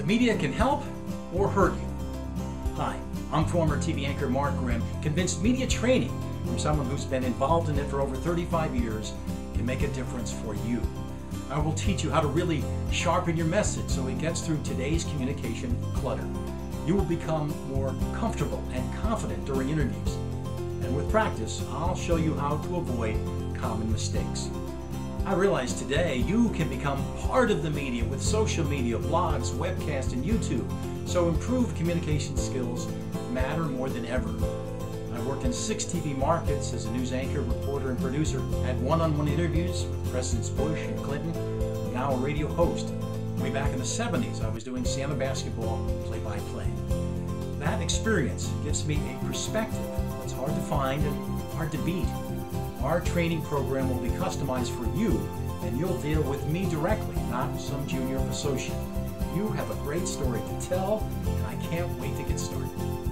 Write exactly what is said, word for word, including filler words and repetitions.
Media can help or hurt you. Hi, I'm former T V anchor Mark Grimm, convinced media training from someone who's been involved in it for over thirty-five years can make a difference for you. I will teach you how to really sharpen your message so it gets through today's communication clutter. You will become more comfortable and confident during interviews. And with practice, I'll show you how to avoid common mistakes. I realize today you can become part of the media with social media, blogs, webcasts, and YouTube. So improved communication skills matter more than ever. I've worked in six T V markets as a news anchor, reporter, and producer, had one-on-one interviews with Presidents Bush and Clinton, and now a radio host. Way back in the seventies, I was doing Santa basketball play-by-play. That experience gives me a perspective that's hard to find and hard to beat. Our training program will be customized for you, and you'll deal with me directly, not some junior associate. You have a great story to tell, and I can't wait to get started.